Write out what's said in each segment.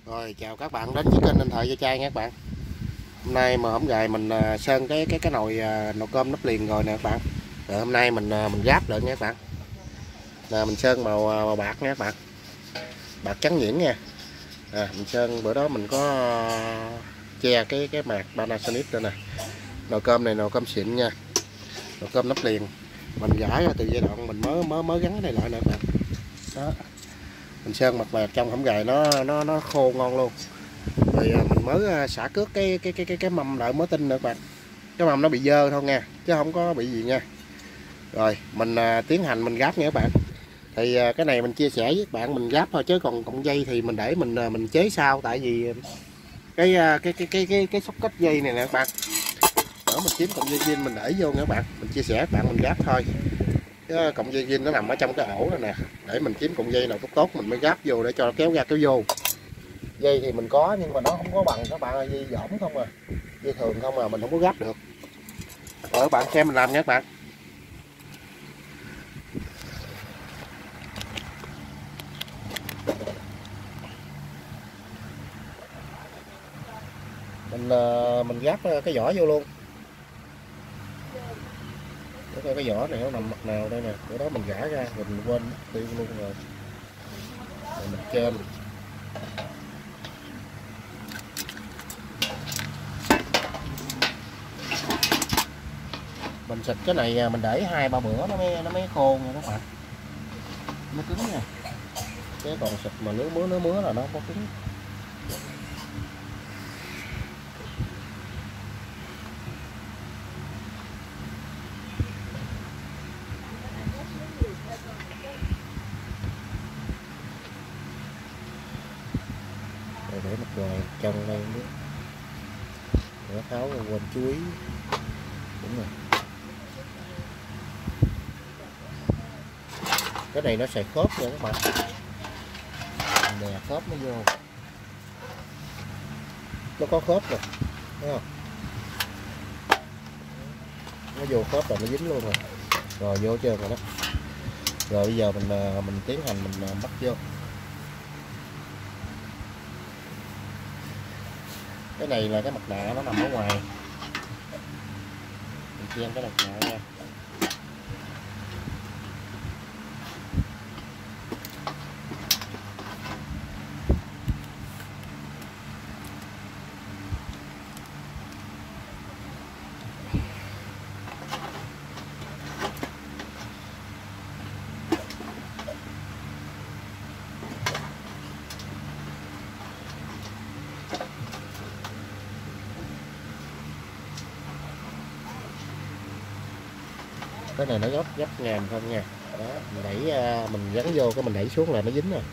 Rồi chào các bạn đến với kênh Anh Thời Gia Trai nha các bạn. Hôm nay mà hổng gài mình sơn cái nồi cơm nắp liền rồi nè các bạn. Rồi hôm nay mình ráp lại nha các bạn. Là mình sơn màu bạc nha các bạn. Bạc trắng nhuyễn nha. Mình sơn bữa đó mình có che cái mạc Panasonic đây nè. Nồi cơm này nồi cơm xịn nha. Nồi cơm nắp liền. Mình gãi ra từ giai đoạn mình mới gắn cái này lại nè các bạn. Đó. Mình sơn mặt bạc trong hổng gài nó khô ngon luôn. Rồi mình mới xả cước cái mâm lại mới tinh nữa các bạn. Cái mâm nó bị dơ thôi nha, chứ không có bị gì nha. Rồi mình tiến hành mình gáp nha các bạn. Thì cái này mình chia sẻ với các bạn mình gáp thôi, chứ còn cọng dây thì mình để mình chế sau, tại vì cái socket dây này nè các bạn. Đó, mình kiếm cọng dây zin mình để vô nha các bạn. Mình chia sẻ các bạn mình gáp thôi. Cái cọng dây zin nó nằm ở trong cái ổ này nè. Để mình kiếm cọng dây nào tốt mình mới gáp vô để cho kéo ra kéo vô. Dây thì mình có nhưng mà nó không có bằng các bạn ơi, dây dỏm không à, dây thường không à, mình không có gấp được. Rồi các bạn xem mình làm nha các bạn. Mình gáp cái vỏ vô luôn. Cái vỏ này nó nằm mặt nào đây nè, bữa đó mình gã ra mình quên tiêu luôn rồi. Rồi mình trên mình xịt cái này mình để 2-3 bữa nó mới khô nha các bạn, nó cứng nha. Cái còn xịt mà nước mứa là nó không có cứng. Rồi để mặt ngoài trong đây nước nó tháo quên chuối, đúng rồi. Cái này nó xài khớp nha các bạn, nè khớp nó vô, nó có khớp rồi, thấy không? Nó vô khớp rồi nó dính luôn rồi, rồi vô trơn rồi đó. Rồi bây giờ mình tiến hành mình bắt vô. Cái này là cái mặt nạ nó nằm ở ngoài, mình chen cái mặt nạ ra. Cái này nó gấp ngàm không nha. Đó, mình đẩy mình gắn vô cái mình đẩy xuống là nó dính rồi.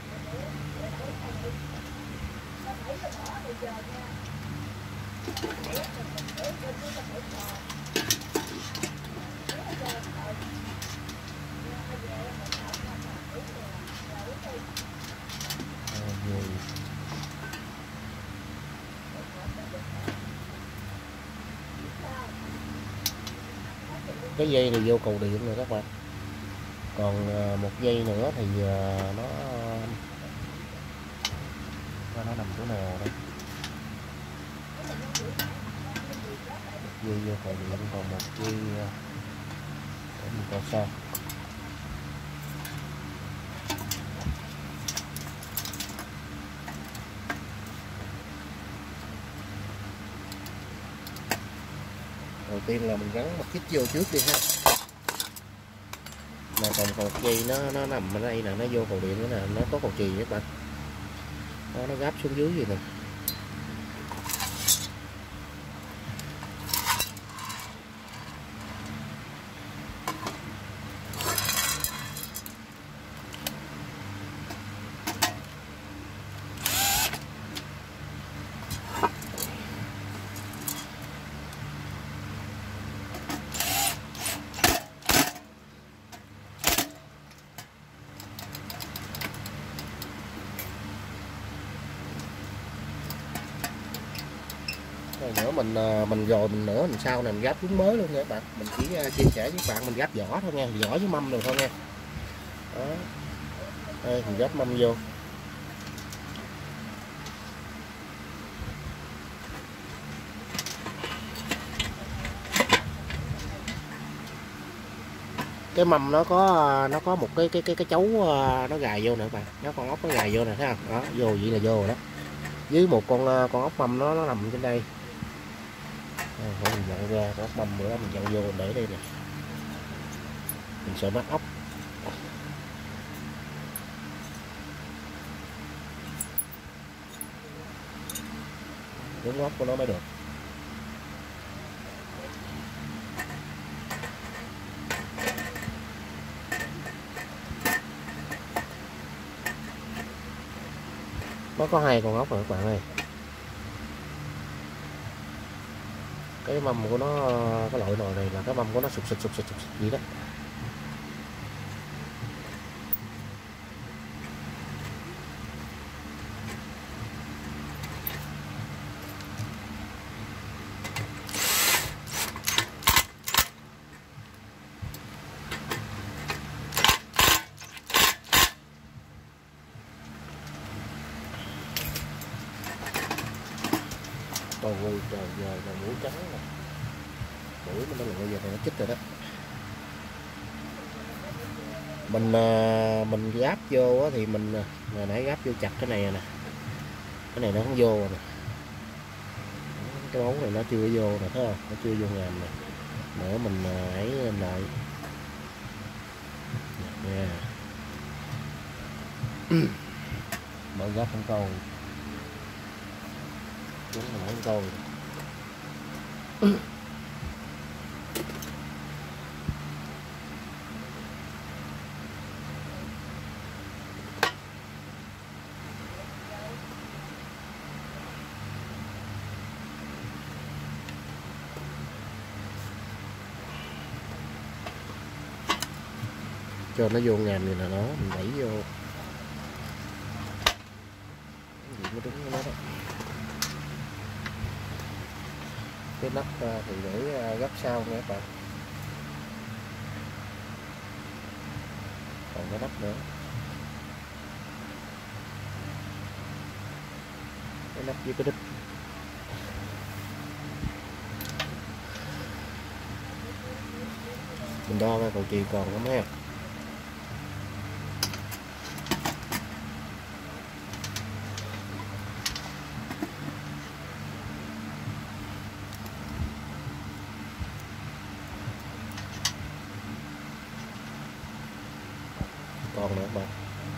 Cái dây này vô cầu điện rồi các bạn. Còn một dây nữa thì nó nằm chỗ nào đây. Dây vô cầu điện, còn một dây để mình coi sao. Đầu tiên là mình gắn một kít vô trước đi ha. Mà còn một dây nó nằm ở đây nè, nó vô cầu điện nữa nè, nó có cầu chì các bạn. Đó, nó gáp xuống dưới gì nè. Rồi nữa mình rồi mình nữa mình sau này mình gáp chúng mới luôn nha các bạn. Mình chỉ chia sẻ với các bạn mình gáp vỏ thôi nha, vỏ với mâm rồi thôi nha. Đó. Đây mình gáp mâm vô. Cái mâm nó có một cái chấu nó gài vô nè các bạn, nó con ốc nó gài vô nè, thấy không? Đó, vô vậy là vô rồi đó. Với một con ốc mâm nó nằm trên đây. Mình dặn ra con ốc mâm bữa đó mình dặn vô để đây nè. Mình sợ mất ốc. Đúng ốc của nó mới được. Nó có 2 con ốc rồi các bạn ơi. Cái mâm của nó, cái loại nồi này là cái mâm của nó sụt xịt gì đó. Ôi trời, giờ là mũi trắng nè, mũi nó lụi giờ này nó chích rồi đó. Mình gáp vô thì mình hồi nãy gáp vô chặt cái này nè, cái này nó không vô nè, cái móng này nó chưa vô nè, thấy không? Nó chưa vô ngàm nè, nữa mình ấy lên lại nha. Mở gáp không câu, chúng mình không câu. Cho nó vô ngàm này là nó mình đẩy vô cái gì mới đúng với nó đó. Cái nắp thì để gấp sau nha các bạn. Còn cái nắp nữa, cái nắp với cái đít. Mình đo coi cầu chì còn không ha. Còn nữa các bạn.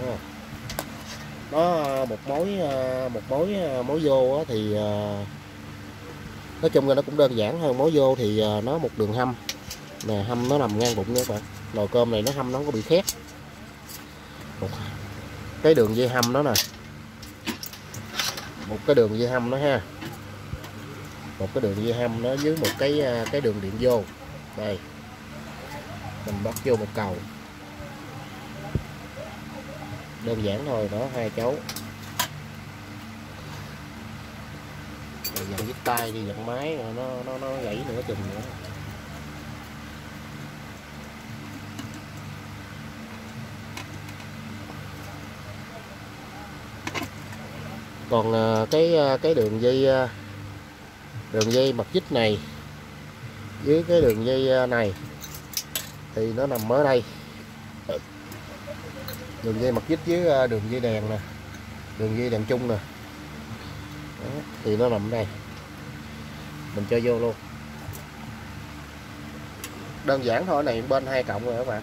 Nó một mối vô thì nói chung là nó cũng đơn giản hơn. Mối vô thì nó một đường hâm nè, hâm nó nằm ngang bụng nha các bạn. Nồi cơm này nó hâm nó không có bị khét. Một cái đường dây hâm nó nè, một cái đường dây hâm nó ha, một cái đường dây hâm nó với một cái đường điện vô đây, mình bắt vô một cầu đơn giản thôi đó. 2 chấu rồi dặn với tay đi, dặn máy rồi nó gãy nửa chừng nữa. Còn cái đường dây mặt vít này với cái đường dây này thì nó nằm ở đây. Đường dây mặt vít với đường dây đèn nè, đường dây đèn chung nè. Đó, thì nó nằm ở đây. Mình cho vô luôn. Đơn giản thôi, này bên 2 cộng rồi các bạn.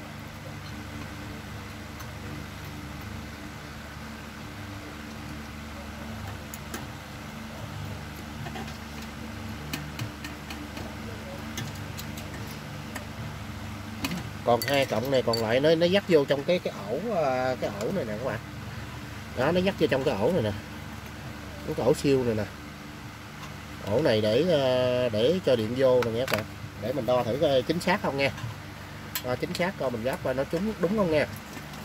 Còn 2 cộng này còn lại nó dắt vô trong cái ổ này nè các bạn. Đó, nó dắt vô trong cái ổ này nè, cái ổ siêu này nè. Ổ này để cho điện vô nè nha các bạn. Để mình đo thử coi chính xác không nha. Đo chính xác coi mình gáp coi nó trúng đúng không nha.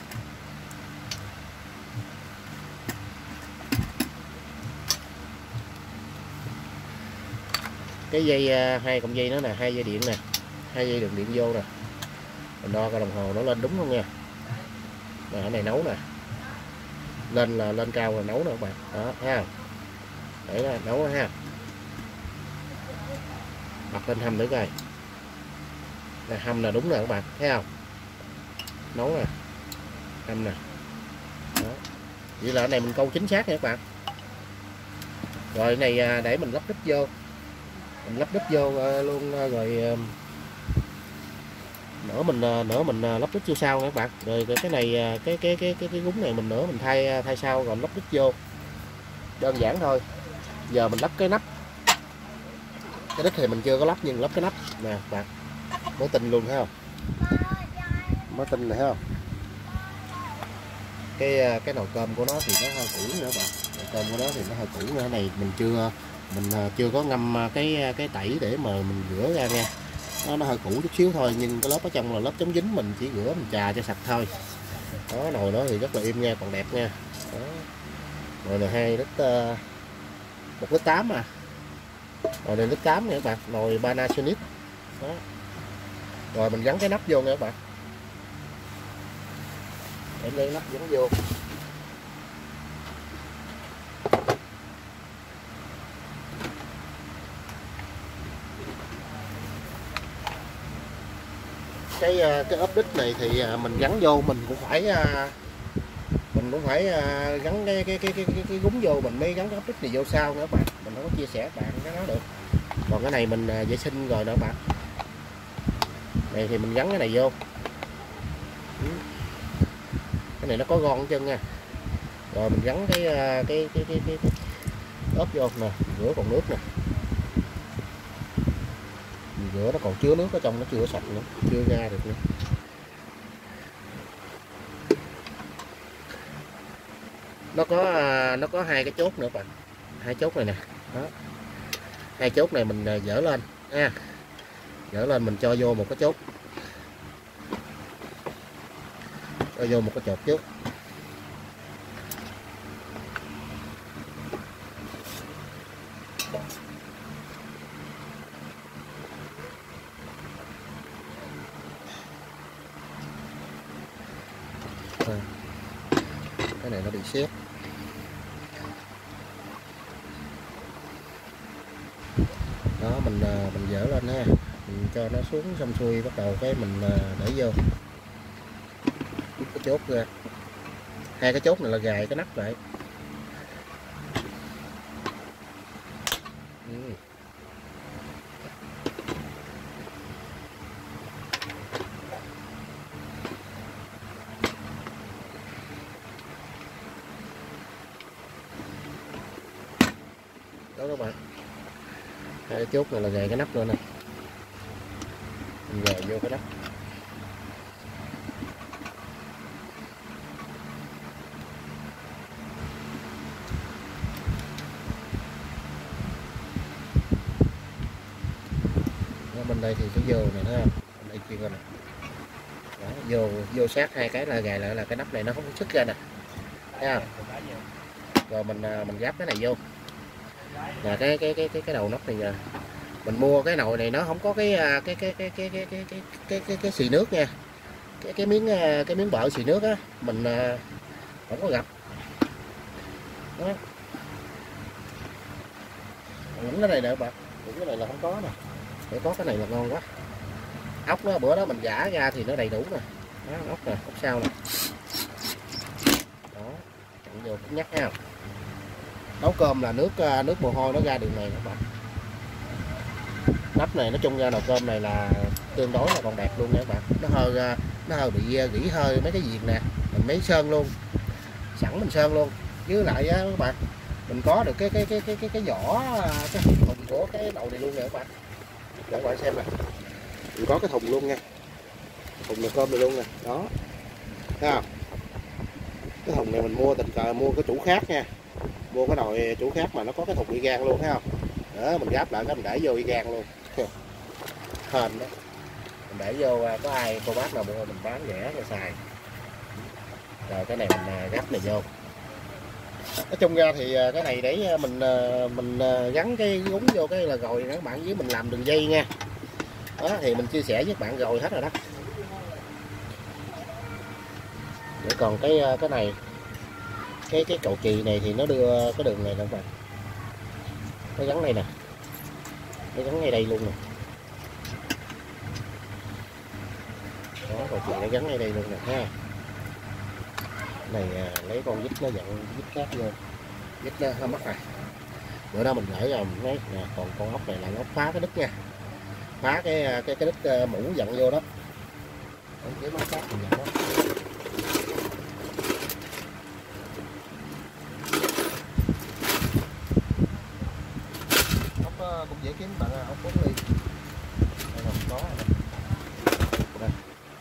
Cái dây 2 cọng dây nó nè, 2 dây điện nè, 2 dây đường điện vô nè. Mình đo coi đồng hồ nó lên đúng không nha. Nè, cái này nấu nè, lên là lên cao là nấu nè các bạn. Đó, thấy không? Để là nấu ha. Bật lên hâm thử coi. Nè, hâm là đúng nè các bạn, thấy không? nấu nè, hâm nè. Đó. Vậy là cái này mình câu chính xác nha các bạn. Rồi cái này để mình lắp đít vô, mình lắp đít vô luôn rồi nữa mình lắp đít vô sau nha các bạn. Rồi cái này cái gúng này mình nữa mình thay sau rồi lắp đít vô, đơn giản thôi. Giờ mình lắp cái nắp, cái đít thì mình chưa có lắp nhưng lắp cái nắp nè các bạn, mới tinh luôn thấy không, mới tinh này thấy không. Cái nồi cơm của nó thì nó hơi cũ nữa bạn, nồi cơm của nó thì nó hơi cũ nữa. Cái này mình chưa có ngâm cái tẩy để mà mình rửa ra nha. Nó hơi cũ chút xíu thôi, nhưng cái lớp ở trong là lớp chống dính, mình chỉ rửa mình chà cho sạch thôi. Đó, nồi đó thì rất là im nha, còn đẹp nha. Đó. Nồi này 2 lít 1,8 lít à. Nồi này 1,8 lít nha các bạn, nồi Panasonic. Đó. Rồi mình gắn cái nắp vô nha các bạn. Để lấy nắp gắn vô. Cái ốp đít này thì mình gắn vô mình cũng phải gắn cái gúng vô, mình mới gắn cái ốp đít này vô sau nữa các bạn. Mình không có chia sẻ bạn cái đó được. Còn cái này mình vệ sinh rồi nữa các bạn. Này thì mình gắn cái này vô. Cái này nó có gòn chân nha. Rồi mình gắn cái ốp vô nè, rửa còn nước nè. Mình rửa nó còn chứa nước ở trong, nó chưa sạch nữa, chưa ra được nữa. Nó có 2 cái chốt nữa bạn, 2 chốt này nè. Đó, 2 chốt này mình dỡ lên nha, dỡ lên mình cho vô một cái chốt, cho vô một cái chốt trước. Cái này nó bị xếp. Đó, mình dỡ lên ha, mình cho nó xuống xong xuôi, bắt đầu cái mình để vô cái chốt ra. 2 cái chốt này là gài cái nắp lại. Đó các bạn, 2 cái chốt này là gài cái nắp lên nè, mình gài vô cái nắp. Đó, bên đây thì cái vô này thấy không, bên đây kia coi nè. Đó, vô sát 2 cái là gài lại là cái nắp này nó không có xuất ra nè, thấy không. Rồi mình gắp cái này vô là cái đầu nắp này nè. Mình mua cái nồi này nó không có cái xì nước nha, cái miếng bợ xì nước á, mình không có gặp. Đó, những cái này nè bạn, những cái này là không có nè, để có cái này là ngon quá. Ốc đó bữa đó mình giả ra thì nó đầy đủ nè. Đó, ốc nè, ốc sau nè. Đó, chặn vô nhắc ha. Nấu cơm là nước mồ hôi nó ra đường này các bạn. Nắp này nói chung ra nồi cơm này là tương đối là còn đẹp luôn nha các bạn. Nó hơi bị rỉ hơi mấy cái viền nè, mình mới sơn luôn, sẵn mình sơn luôn. Với lại á các bạn, mình có được cái vỏ, cái thùng của cái nồi này luôn nè các bạn. Để các bạn xem nè, mình có cái thùng luôn nha, thùng nồi cơm này luôn nè. Đó, thấy không? Cái thùng này mình mua tình cờ mua cái chủ khác nha, mua cái nồi chủ khác mà nó có cái thùng y gan luôn, thấy không? Đó, mình gắp lại cái mình để vô y gan luôn. Hên đó, mình để vô, có ai cô bác nào mua mình bán rẻ cho xài. Rồi cái này mình gắp này vô. Nói chung ra thì cái này để mình gắn cái gúng vô cái là rồi các bạn, với mình làm đường dây nha. Đó thì mình chia sẻ với các bạn rồi hết rồi đó. Để còn cái này, cái cầu chì này thì nó đưa cái đường này nè các bạn, nó gắn đây nè, nó gắn ngay đây luôn nè. Đó, rồi chị nó gắn ở đây luôn nè ha. Này lấy con vít nó dặn vít khác vô, vít nó hơi mắc này. Bữa đó mình gửi rồi mình thấy nè, còn con ốc này là nó phá cái đứt nha, phá cái đứt mũ dặn vô đó. Cái móc khác mình dặn đó. Ốc cũng dễ kiếm bạn, ốc 4 ly. Đây là có rồi. Đây.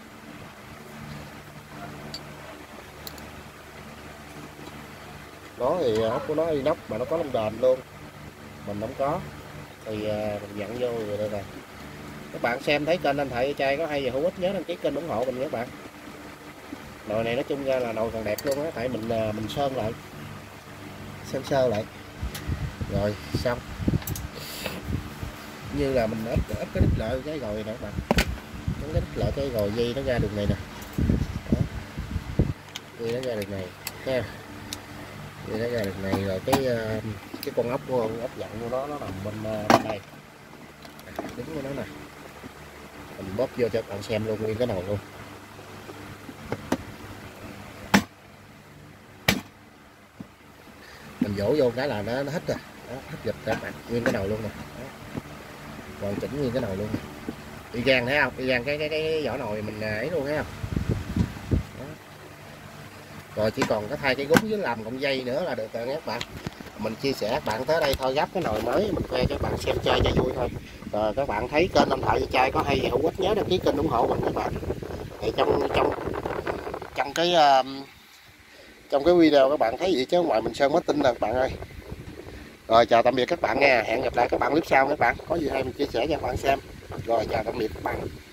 Nó thì ốc của nó inox mà nó có lông đền luôn, mình không có thì mình dặn vô rồi đây nè. Các bạn xem thấy kênh anh Thợ Trai có hay gì hữu ích nhớ đăng ký kênh ủng hộ mình các bạn. Nồi này nói chung ra là nồi còn đẹp luôn á, tại mình sơn lại, sơn sơ lại rồi xong. Như là mình ấp cái đít lợi cái gồi nè các bạn, cái đít lợi cái gồi dây nó ra đường này nè. Đó. Dây nó ra đường này ha, dây nó ra đường này rồi cái con ốc dặn của nó nằm bên đây, đứng của nó nè. Mình bóp vô cho các bạn xem luôn nguyên cái nồi luôn. Mình vỗ vô cái là nó hết rồi đó, hết dịch các bạn, nguyên cái nồi luôn nè, hoàn chỉnh nguyên cái nồi luôn nè. Y gan thấy không, y gan cái vỏ nồi mình ấy luôn thấy không đó. Rồi chỉ còn có thay cái gúng với làm cọng dây nữa là được rồi các bạn. Mình chia sẻ các bạn tới đây thôi, gấp cái nồi mới mình khoe cho các bạn xem chơi cho vui thôi. Rồi các bạn thấy kênh anh Thợ Trai có hay hữu ích nhớ đăng ký kênh ủng hộ mình các bạn. Thì trong cái video các bạn thấy gì chứ ngoài mình sơn mới tin nè các bạn ơi. Rồi chào tạm biệt các bạn nha, hẹn gặp lại các bạn clip sau các bạn, có gì hay mình chia sẻ cho các bạn xem. Rồi chào tạm biệt các bạn.